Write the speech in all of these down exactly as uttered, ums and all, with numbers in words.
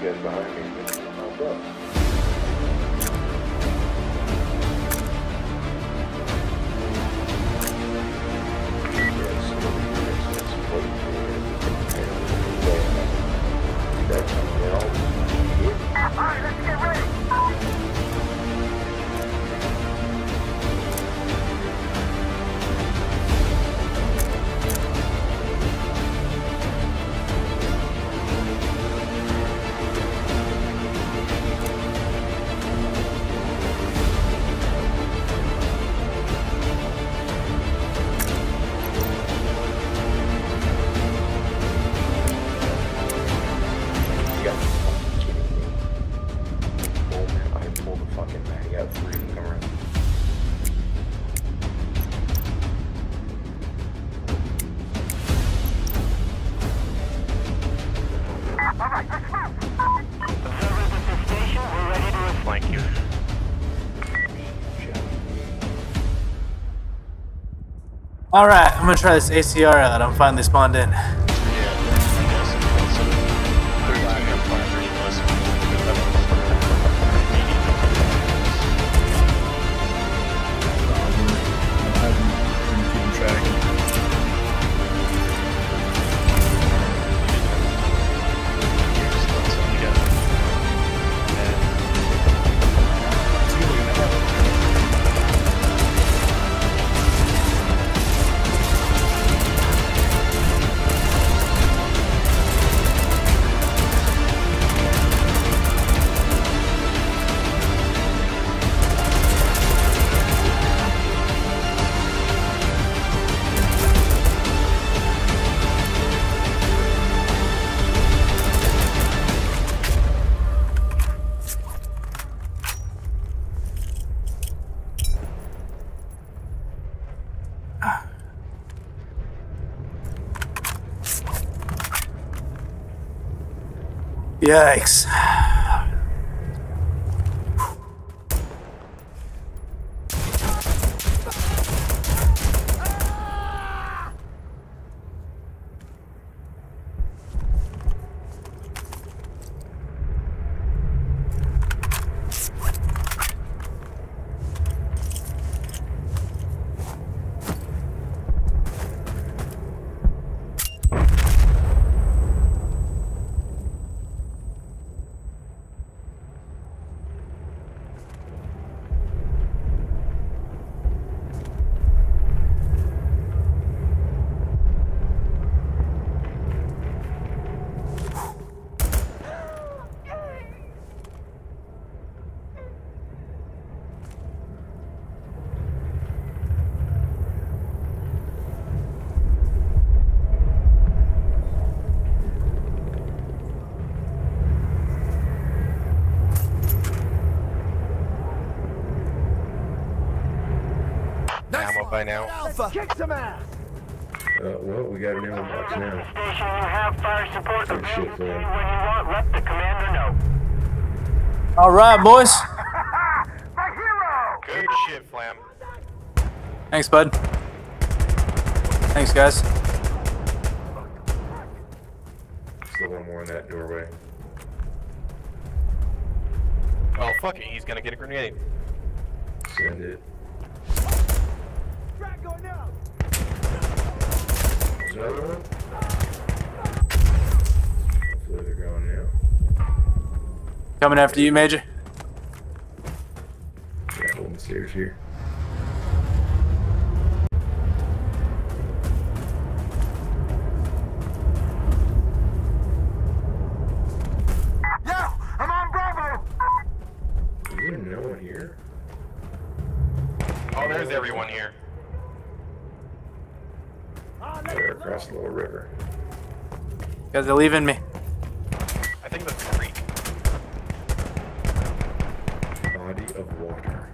guys behind me. Oh, bro. Alright, let's get ready! Alright, I'm gonna try this A C R that I'm finally spawned in. Yikes. By now. Kick some ass! Uh, well, we got a new one box now. Station, you have fire support Good shit, available. When you man. want, let the commander know. Alright, boys. My hero! Good shit, Flam. Thanks, bud. Thanks, guys. Still one more in that doorway. Oh, fuck it, he's gonna get a grenade. Send it. Frag going out! There's another one. Hopefully they're going now. Coming after you, Major. Yeah, holding the stairs here. Yo! I'm on Bravo! Is there no one here? Oh, there's everyone here. They're across the little river. You guys are leaving me. I think that's the creek. Body of water.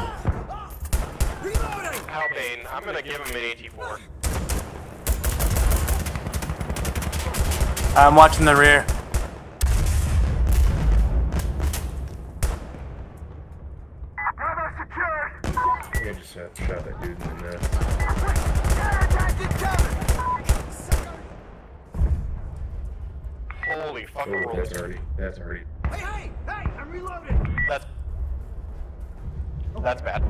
Alpine, I'm gonna give him an A T four. I'm watching the rear. Bravo secured! I think I just shot, shot that dude in the nuts. Holy Holy fucking Oh, rolls. that's already, that's already. Hey, hey, hey, I'm reloading. That's that's bad.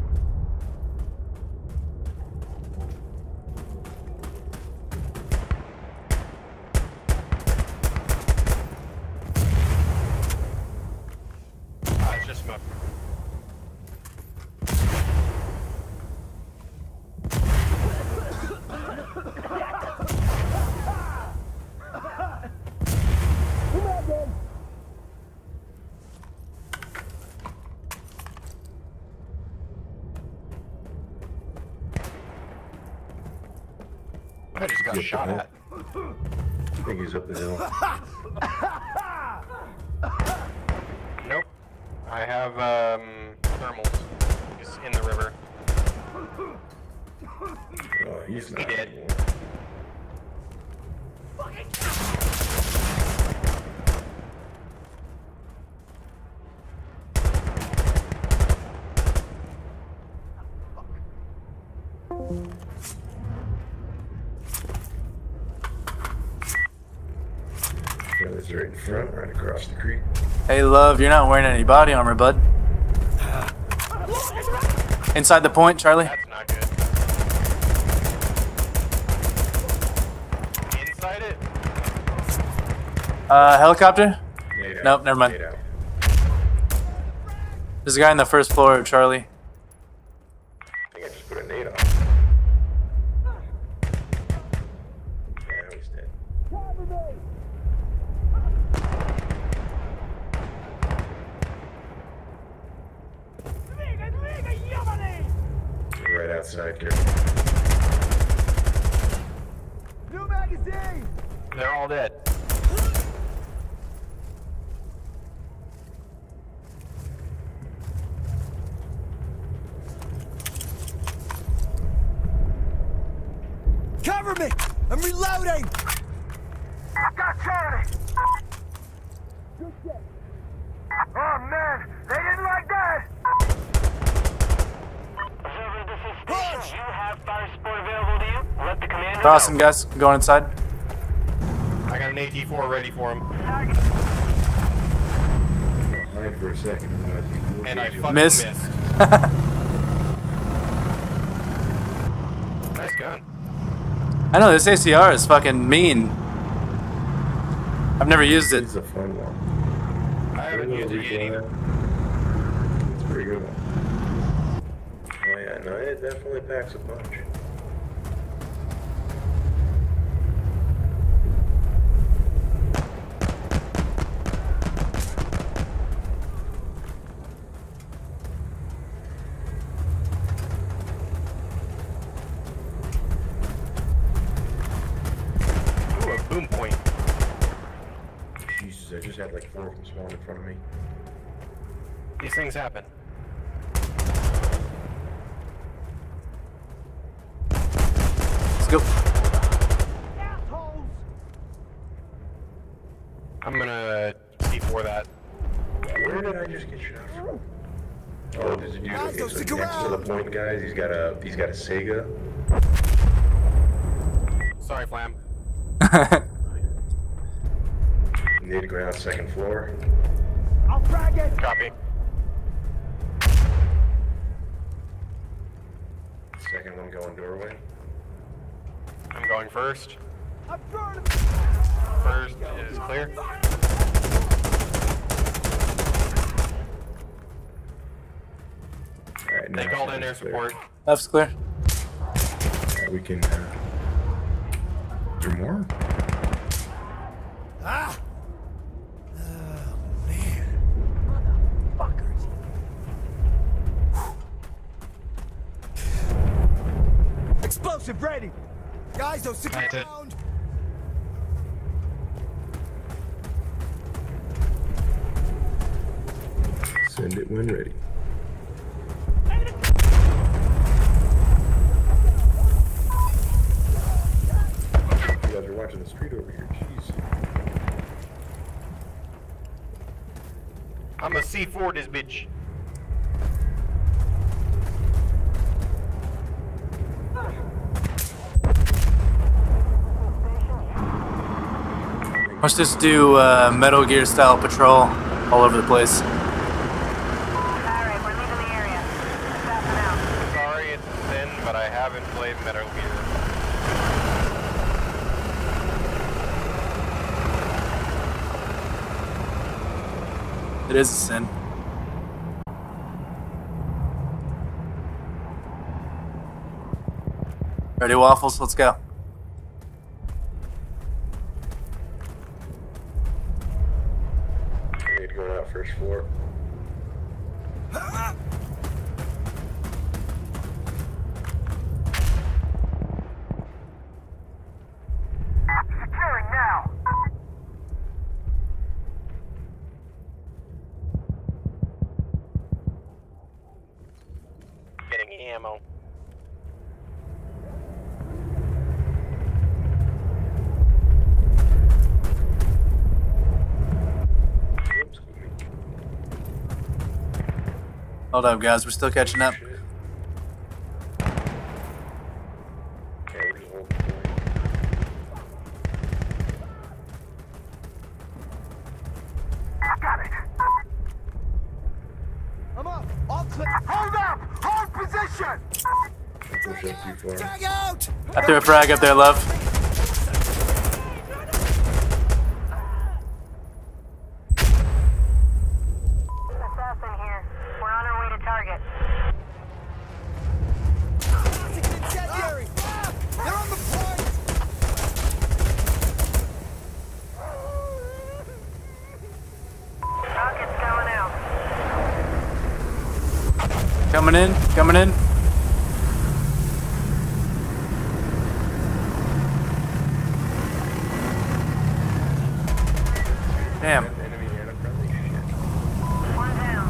Ah, it's just smoke. I just got Get shot the at. I think he's up the hill. Nope. I have um thermals. He's in the river. Oh, he's not Dead. anymore. Feathers right in front, right across the creek. Hey, love, you're not wearing any body armor, bud. Inside the point, Charlie. That's not good. Inside it? Uh, helicopter? Nade out. Nope, never mind. Nade out. There's a guy on the first floor, Charlie. I think I just put a nade on. Yeah, he's dead. Right outside here. New magazine. They're all dead. Cover me! I'm reloading! Got Charlie! Oh man, they didn't like that! Observer, this is Station. Do you have fire support available to you? Let the commander know. Awesome, guys. I'm going inside. I got an A T four ready for him. Hide for a second. And I fucking Miss. missed. Nice gun. I know, this A C R is fucking mean. I've never used it. It's a fun one. I haven't used it yet either. It's a pretty good one. Oh yeah, no, it definitely packs a punch. Ooh, a boom point. Jesus, I just had like four of them spawn in front of me. These things happen. Let's go. I'm gonna C four that. Where did I just get shot from? Oh, there's a dude Guys, okay, don't so stick next to the around. point, guys. He's got a he's got a Sega. Sorry, Flam. Near the ground, second floor. I'll frag it! Copy. Second one going doorway. I'm going first. I'm burning! First is clear. All right, They now called in air second's clear. support. Left's clear. Alright, we can. Uh, is there more? Ah! Oh, man. Motherfuckers. Explosive ready! Guys, don't stick That's it. around! Send it when ready. You guys are watching the street over here. Jeez. I'm a C four this bitch. Let's just do uh, Metal Gear style patrol all over the place. Alright, we're leaving the area. Stopping out. Sorry it's a sin, but I haven't played Metal Gear. It is a sin. Ready, Waffles? Let's go. I need to go to that first floor. Securing now. Getting ammo. Oops. Hold up, guys. We're still catching up. Shit. Yeah, we just hold the point. Got it. I'm up. All clear. Hold up. Hold position. Push up too far. Drag out. I threw a frag up there, love. Assassin here. We're on our way to target. Incendiary. They're on the point. Rockets going out. Coming in, coming in. Damn. Enemy and a friendly. Shit. One down.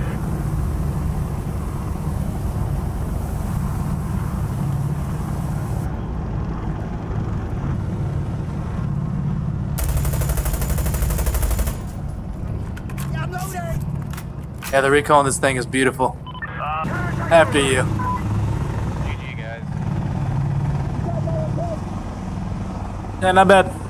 I'm loading. Yeah, the recall on this thing is beautiful. After you. G G, guys. Yeah, not bad.